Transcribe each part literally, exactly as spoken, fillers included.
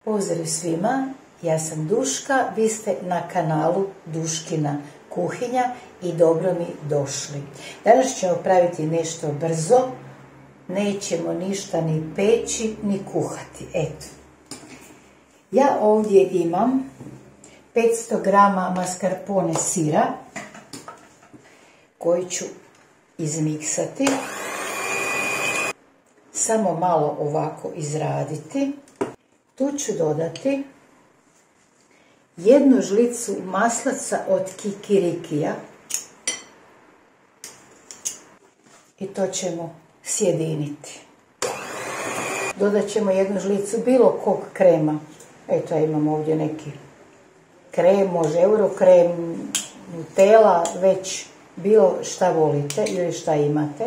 Pozdrav svima, ja sam Duška, vi ste na kanalu Duškina kuhinja i dobro mi došli. Danas ćemo praviti nešto brzo, nećemo ništa ni peći ni kuhati. Eto, ja ovdje imam petsto grama mascarpone sira koji ću izmiksati, samo malo ovako izraditi. Tu ću dodati jednu žlicu maslaca od kikirikija i to ćemo sjediniti. Dodat ćemo jednu žlicu bilo kog krema. Eto, ja imam ovdje neki krem, može Eurokrem, Nutella, već bilo šta volite ili šta imate.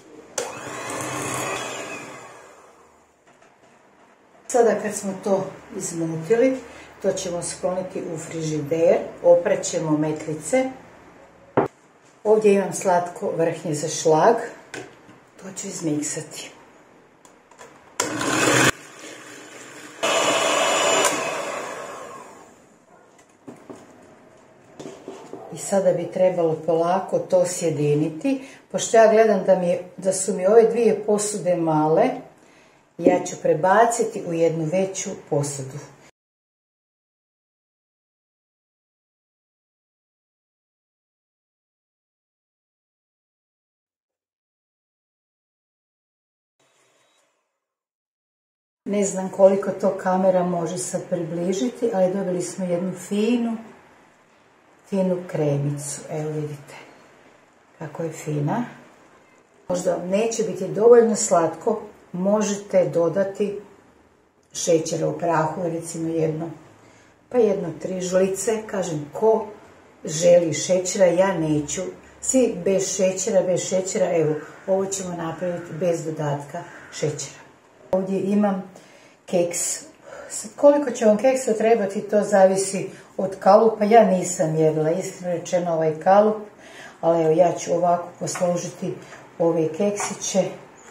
Sada kad smo to izmutili, to ćemo skloniti u frižider, oprat ćemo metlice. Ovdje imam slatko vrhnje za šlag, to ću izmiksati. I sada bi trebalo polako to sjediniti, pošto ja gledam da, mi, da su mi ove dvije posude male, ja ću prebaciti u jednu veću posudu. Ne znam koliko to kamera može sad približiti, ali dobili smo jednu finu, finu kremicu. Evo vidite kako je fina. Možda vam neće biti dovoljno slatko, možete dodati šećera u prahu, recimo jedno, pa jedno tri žlice. Kažem, ko želi šećera, ja neću. Svi bez šećera, bez šećera, evo, ovo ćemo napraviti bez dodatka šećera. Ovdje imam keks. Koliko će vam keksa trebati, to zavisi od kalupa. Ja nisam mjerila, iskreno rečeno, ovaj kalup, ali evo, ja ću ovako posložiti ove keksiće.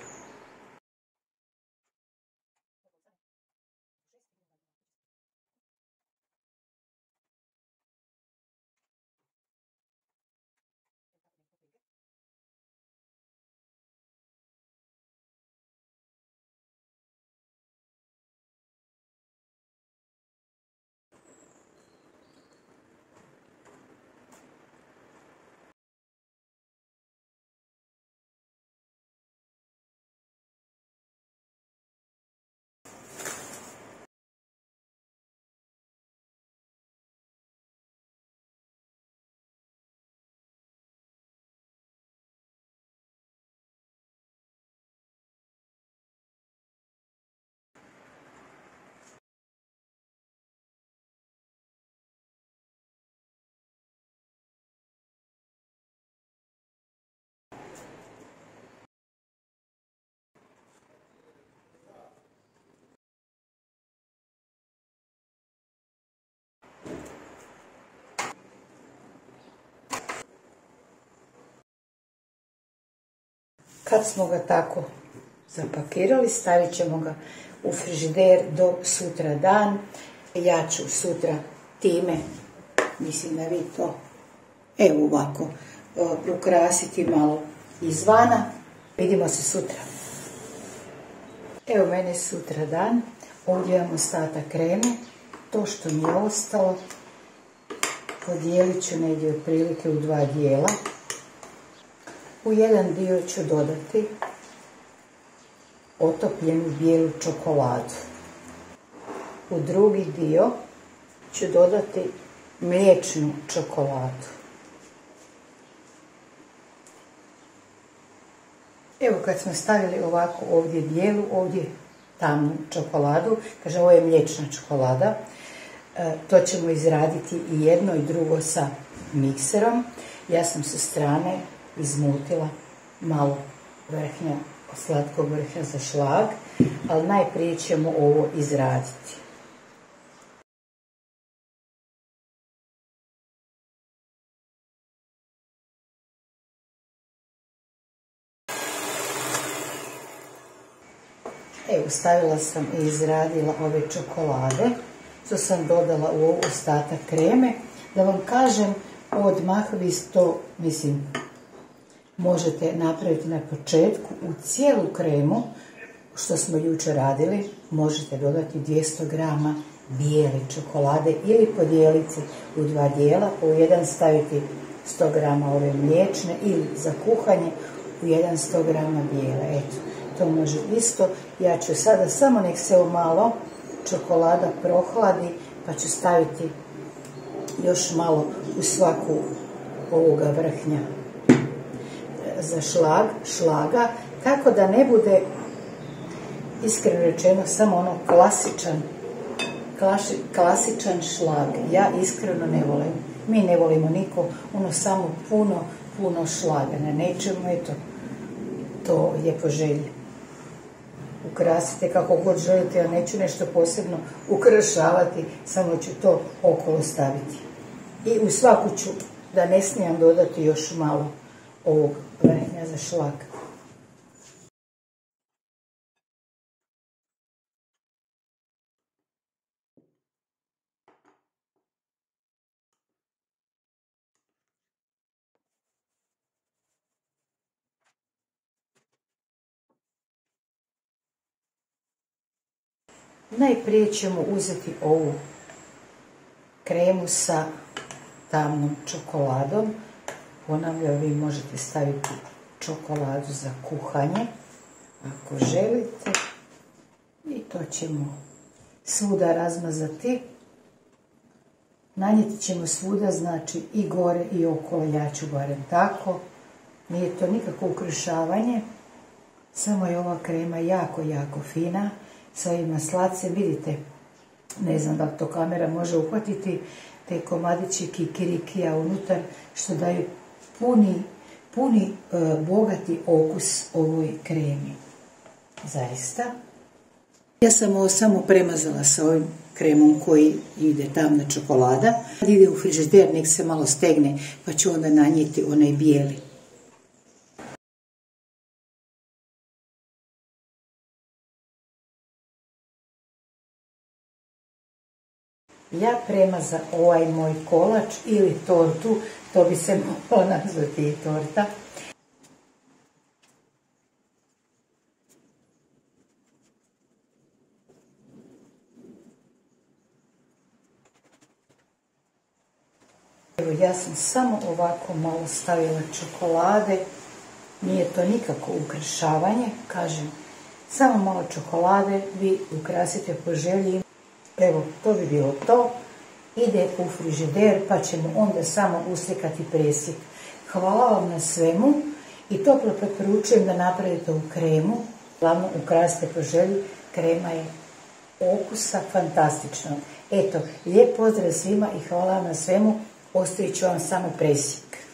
Kad smo ga tako zapakirali, stavit ćemo ga u frižider do sutra dan. Ja ću sutra time, mislim da vi to, evo ovako, ukrasiti malo izvana. Vidimo se sutra. Evo mene sutra dan, ovdje imam ostatak kreme. To što mi je ostalo, podijelit ću negdje otprilike u dva dijela. U jedan dio ću dodati otopljenu bijelu čokoladu. U drugi dio ću dodati mliječnu čokoladu. Evo, kad smo stavili ovako ovdje bijelu, ovdje tamnu čokoladu, kaže ovo je mliječna čokolada, e, to ćemo izraditi i jedno i drugo sa mikserom. Ja sam sa strane izmutila malo vrhnja, slatkog vrhnja za šlag, ali najprije ćemo ovo izraditi. Evo, stavila sam i izradila ove čokolade, što sam dodala u ovu ostatak kreme. Da vam kažem, odmah vi to, mislim, možete napraviti na početku. U cijelu kremu, što smo jučer radili, možete dodati dvjesto grama bijele čokolade ili podijeliti u dva dijela, u jedan staviti sto grama ove mliječne ili za kuhanje u jedan sto grama bijele. Eto, to može isto. Ja ću sada samo nek se malo čokolada prohladi, pa ću staviti još malo u svaku ovoga vrhnja za šlag, šlaga, tako da ne bude, iskreno rečeno, samo ono klasičan klasi, klasičan šlag. Ja iskreno ne volim. Mi ne volimo niko, ono samo puno, puno šlaga. Ne nećemo, eto, to je po želji. Ukrasite kako god želite, ja neću nešto posebno ukrašavati, samo ću to okolo staviti. I u svaku ću, da ne smijem, dodati još malo ovog vrhnja za šlag. Najprije ćemo uzeti ovu kremu sa tamnom čokoladom. Ponavljam, vi možete staviti čokoladu za kuhanje, ako želite. I to ćemo svuda razmazati. Nanijeti ćemo svuda, znači i gore i okolo, ja ću barem tako. Nije to nikako ukrašavanje, samo je ova krema jako, jako fina. Sa ovim maslacem, vidite, ne znam da li to kamera može uhvatiti, te komadići kikirikija unutar, što daju puni, puni e, bogati okus ovoj kremi. Zaista. Ja sam ovo samo premazala sa ovim kremom koji ide tamna čokolada. Kad ide u frižider, nek se malo stegne, pa ću onda nanijeti onaj bijeli. Ja premazam ovaj moj kolač ili tortu, to bi se moglo nazvati i torta. Evo, ja sam samo ovako malo stavila čokolade, nije to nikako ukrašavanje, kažem, samo malo čokolade, vi ukrasite po želji. Evo, to bi bilo to. Ide u frižider, pa ćemo onda samo uslikati presjek. Hvala vam na svemu i toplo preporučujem da napravite ovu kremu. Glavno, ukrasite po želji, krema je okusa fantastično. Eto, lijep pozdrav svima i hvala vam na svemu. Ostavit ću vam samo presjek.